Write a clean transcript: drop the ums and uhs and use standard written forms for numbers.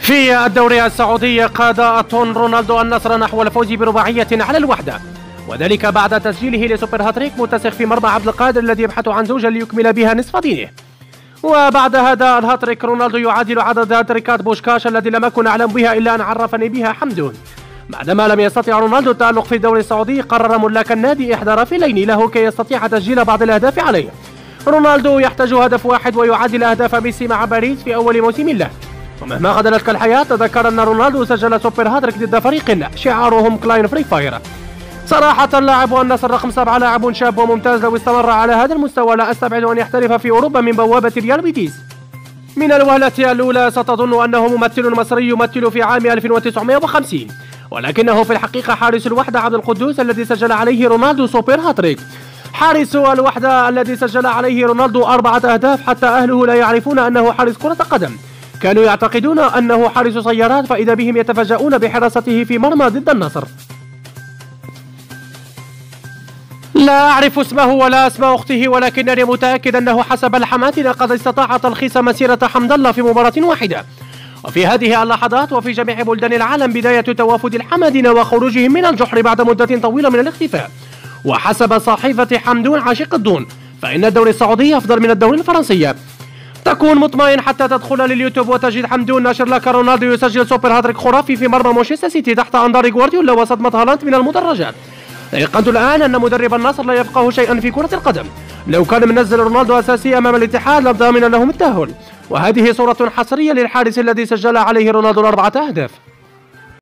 في الدوري السعودي قاد أتون رونالدو النصر نحو الفوز برباعية على الوحدة، وذلك بعد تسجيله لسوبر هاتريك متسخ في مرمى عبد القادر الذي يبحث عن زوجة ليكمل بها نصف دينه. وبعد هذا الهاتريك رونالدو يعادل عدد هاتريكات بوشكاش الذي لم أكن أعلم بها إلا أن عرفني بها حمدون. بعدما لم يستطع رونالدو التألق في الدوري السعودي، قرر ملاك النادي إحدى رافلين له كي يستطيع تسجيل بعض الأهداف عليه. رونالدو يحتاج هدف واحد ويعادل أهداف ميسي مع باريس في أول موسم له. ومهما غدلتك الحياة تذكر أن رونالدو سجل سوبر هاتريك ضد فريق شعارهم كلاين فري فاير. صراحة لاعب النصر رقم 7 لاعب شاب وممتاز، لو استمر على هذا المستوى لا أستبعد أن يحترف في أوروبا من بوابة ريال بيتيس. من الوهلة الأولى ستظن أنه ممثل مصري يمثل في عام 1950، ولكنه في الحقيقة حارس الوحدة عبد القدوس الذي سجل عليه رونالدو سوبر هاتريك. حارس الوحدة الذي سجل عليه رونالدو 4 أهداف، حتى أهله لا يعرفون أنه حارس كرة قدم، كانوا يعتقدون أنه حارس سيارات، فإذا بهم يتفاجؤون بحراسته في مرمى ضد النصر. لا أعرف اسمه ولا اسم أخته، ولكنني متأكد أنه حسب الحمات قد استطاع تلخيص مسيرة حمد الله في مباراة واحدة. وفي هذه اللحظات وفي جميع بلدان العالم بداية توافد الحمدين وخروجهم من الجحر بعد مدة طويلة من الاختفاء. وحسب صحيفة حمدون عاشق الدون فإن الدوري السعودي أفضل من الدوري الفرنسي. تكون مطمئن حتى تدخل لليوتيوب وتجد حمدون ناشر لك رونالدو يسجل سوبر هاتريك خرافي في مرمى مانشستر سيتي تحت أنظار غوارديولا وصدمة هالاند من المدرجات. تيقنت الآن أن مدرب النصر لا يفقه شيئا في كرة القدم. لو كان منزل رونالدو أساسي أمام الاتحاد لضامن لهم التأهل. وهذه صورة حصرية للحارس الذي سجل عليه رونالدو 4 أهداف.